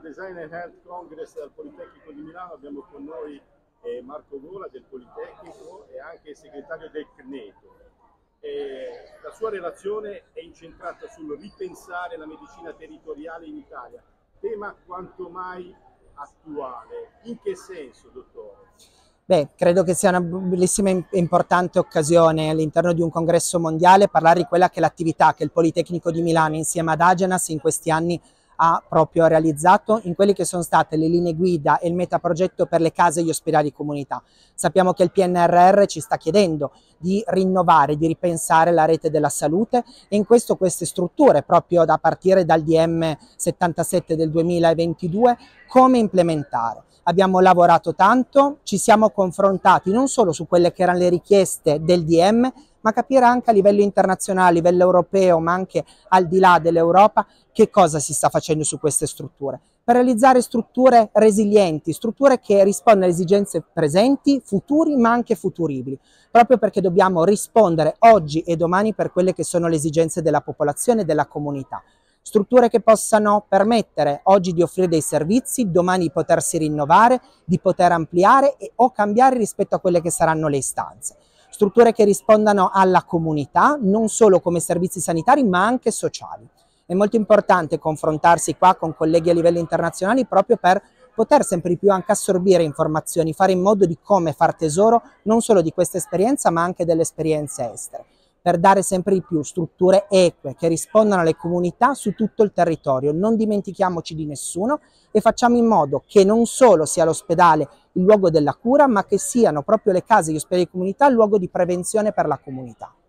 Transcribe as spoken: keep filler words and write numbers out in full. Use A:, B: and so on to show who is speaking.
A: Design and Health Congress al Politecnico di Milano abbiamo con noi eh, Marco Gola del Politecnico e anche segretario del CNETO. Eh, la sua relazione è incentrata sul ripensare la medicina territoriale in Italia, tema quanto mai attuale. In che senso, dottore?
B: Beh, credo che sia una bellissima e importante occasione all'interno di un congresso mondiale parlare di quella che è l'attività che il Politecnico di Milano insieme ad Agenas in questi anni ha proprio realizzato in quelle che sono state le linee guida e il metaprogetto per le case e gli ospedali di comunità. Sappiamo che il P N R R ci sta chiedendo di rinnovare, di ripensare la rete della salute e in questo queste strutture, proprio da partire dal D M settantasette del duemilaventidue, come implementare. Abbiamo lavorato tanto, ci siamo confrontati non solo su quelle che erano le richieste del D M, ma capire anche a livello internazionale, a livello europeo, ma anche al di là dell'Europa, che cosa si sta facendo su queste strutture. Per realizzare strutture resilienti, strutture che rispondono alle esigenze presenti, futuri, ma anche futuribili, proprio perché dobbiamo rispondere oggi e domani per quelle che sono le esigenze della popolazione e della comunità. Strutture che possano permettere oggi di offrire dei servizi, domani di potersi rinnovare, di poter ampliare e, o cambiare rispetto a quelle che saranno le istanze. Strutture che rispondano alla comunità, non solo come servizi sanitari, ma anche sociali. È molto importante confrontarsi qua con colleghi a livello internazionale proprio per poter sempre di più anche assorbire informazioni, fare in modo di come far tesoro non solo di questa esperienza, ma anche delle esperienze estere, per dare sempre di più strutture eque che rispondano alle comunità su tutto il territorio. Non dimentichiamoci di nessuno e facciamo in modo che non solo sia l'ospedale il luogo della cura, ma che siano proprio le case e gli ospedali di comunità il luogo di prevenzione per la comunità.